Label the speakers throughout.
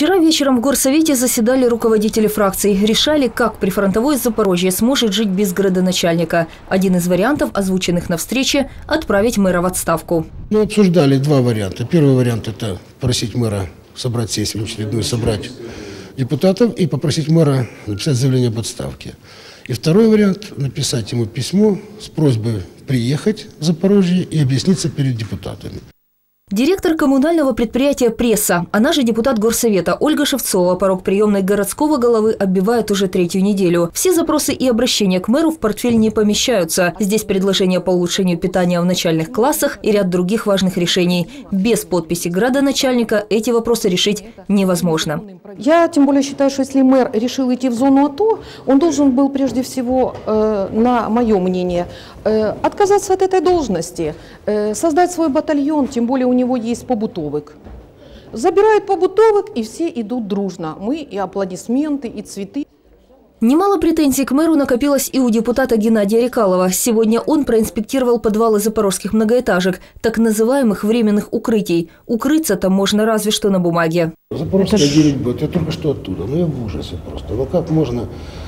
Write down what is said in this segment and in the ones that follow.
Speaker 1: Вчера вечером в горсовете заседали руководители фракций. Решали, как прифронтовое Запорожье сможет жить без градоначальника. Один из вариантов, озвученных на встрече – отправить мэра в отставку.
Speaker 2: Мы обсуждали два варианта. Первый вариант – это просить мэра собрать сессию очередную, собрать депутатов и попросить мэра написать заявление об отставке. И второй вариант – написать ему письмо с просьбой приехать в Запорожье и объясниться перед депутатами.
Speaker 1: Директор коммунального предприятия «Пресса», она же депутат горсовета Ольга Шевцова, порог приемной городского головы оббивает уже третью неделю. Все запросы и обращения к мэру в портфель не помещаются. Здесь предложения по улучшению питания в начальных классах и ряд других важных решений. Без подписи градоначальника эти вопросы решить невозможно.
Speaker 3: Я тем более считаю, что если мэр решил идти в зону АТО, он должен был прежде всего, на мое мнение, отказаться от этой должности, создать свой батальон, тем более у него есть побутовик. Забирают побутовик, и все идут дружно. Мы и аплодисменты, и цветы.
Speaker 1: Немало претензий к мэру накопилось и у депутата Геннадия Рекалова. Сегодня он проинспектировал подвалы запорожских многоэтажек, так называемых временных укрытий. Укрыться там можно разве что на бумаге.
Speaker 2: Запорожская 9Б, я только что оттуда, но я в ужасе просто. Ну как можно,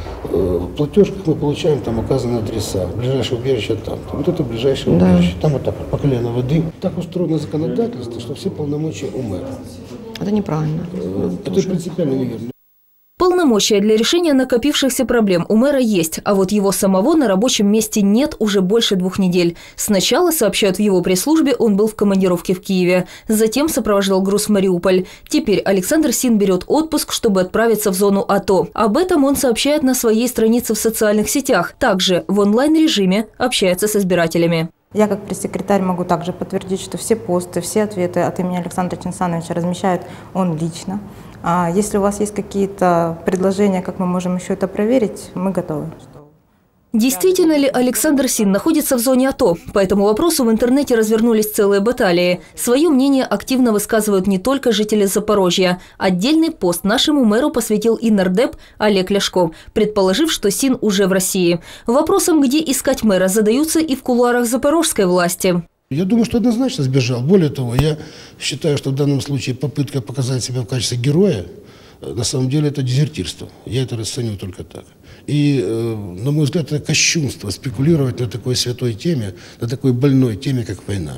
Speaker 2: в платежках мы получаем, там указаны адреса, ближайшее убежище там, вот это ближайшее убежище, там вот так по колено воды. Так устроено законодательство, что все полномочия у мэра.
Speaker 3: Это неправильно.
Speaker 2: Это принципиально неверно.
Speaker 1: Полномочия для решения накопившихся проблем у мэра есть, а вот его самого на рабочем месте нет уже больше 2 недель. Сначала, сообщают в его пресс-службе, он был в командировке в Киеве. Затем сопровождал груз в Мариуполь. Теперь Александр Син берет отпуск, чтобы отправиться в зону АТО. Об этом он сообщает на своей странице в социальных сетях. Также в онлайн-режиме общается с избирателями.
Speaker 4: Я как пресс-секретарь могу также подтвердить, что все посты, все ответы от имени Александра Чинсановича размещает он лично. А если у вас есть какие-то предложения, как мы можем еще это проверить, мы готовы.
Speaker 1: Действительно ли Александр Син находится в зоне АТО? По этому вопросу в интернете развернулись целые баталии. Свое мнение активно высказывают не только жители Запорожья. Отдельный пост нашему мэру посвятил и нардеп Олег Ляшко, предположив, что Син уже в России. Вопросом, где искать мэра, задаются и в кулуарах запорожской власти.
Speaker 2: Я думаю, что однозначно сбежал. Более того, я считаю, что в данном случае попытка показать себя в качестве героя, на самом деле это дезертирство. Я это расцениваю только так. И, на мой взгляд, это кощунство спекулировать на такой святой теме, на такой больной теме, как война.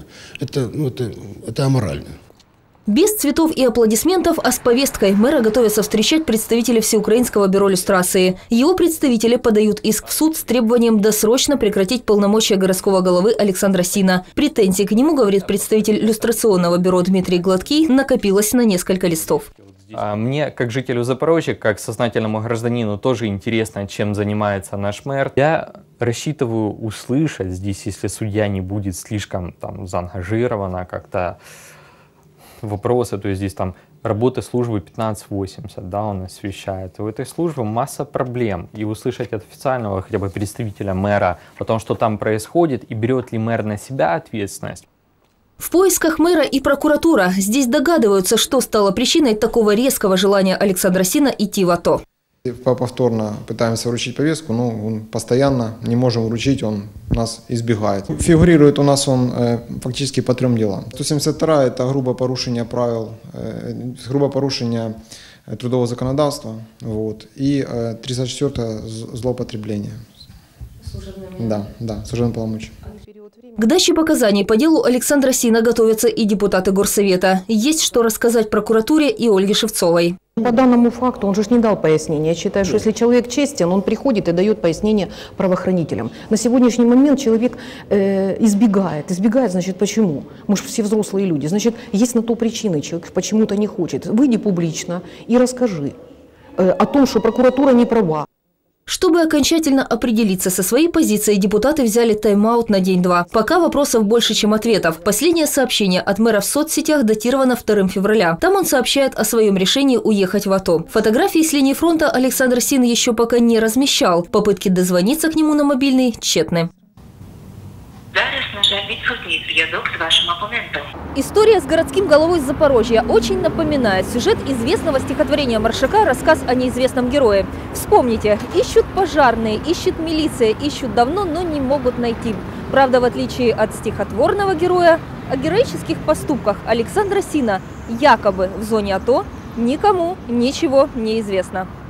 Speaker 2: Это аморально.
Speaker 1: Без цветов и аплодисментов, а с повесткой мэра готовятся встречать представители Всеукраинского бюро люстрации. Его представители подают иск в суд с требованием досрочно прекратить полномочия городского головы Александра Сина. Претензий к нему, говорит представитель люстрационного бюро Дмитрий Гладкий, накопилось на несколько листов.
Speaker 5: Мне, как жителю Запорожья, как сознательному гражданину, тоже интересно, чем занимается наш мэр. Я рассчитываю услышать здесь, если судья не будет слишком заангажирована как-то вопросы, то есть здесь работа службы 1580, да, он освещает. У этой службы масса проблем. И услышать от официального хотя бы представителя мэра о том, что там происходит, и берет ли мэр на себя ответственность.
Speaker 1: В поисках мэра и прокуратура. Здесь догадываются, что стало причиной такого резкого желания Александра Сина идти в АТО.
Speaker 6: Повторно пытаемся вручить повестку, но он постоянно не можем вручить, он нас избегает. Фигурирует у нас он фактически по 3 делам. 172 – это грубое порушение правил, грубое порушение трудового законодавства, и 34 – злоупотребление. Да, служебные полномочия.
Speaker 1: К даче показаний по делу Александра Сина готовятся и депутаты горсовета. Есть что рассказать прокуратуре и Ольге Шевцовой.
Speaker 3: По данному факту он же не дал пояснения. Я считаю, что если человек честен, он приходит и дает пояснение правоохранителям. На сегодняшний момент человек избегает. Избегает, значит, почему? Мы же все взрослые люди. Значит, есть на то причины, человек почему-то не хочет. Выйди публично и расскажи о том, что прокуратура не права.
Speaker 1: Чтобы окончательно определиться со своей позицией, депутаты взяли тайм-аут на день-два. Пока вопросов больше, чем ответов. Последнее сообщение от мэра в соцсетях датировано 2 февраля. Там он сообщает о своем решении уехать в АТО. Фотографии с линии фронта Александр Син еще пока не размещал. Попытки дозвониться к нему на мобильный тщетны.
Speaker 7: Зараз, на жаль, відсутній зв'язок з вашим опонентом.
Speaker 1: История с городским головой Запорожья очень напоминает сюжет известного стихотворения Маршака «Рассказ о неизвестном герое». Вспомните, ищут пожарные, ищет милиция, ищут давно, но не могут найти. Правда, в отличие от стихотворного героя, о героических поступках Александра Сина якобы в зоне АТО никому ничего не известно.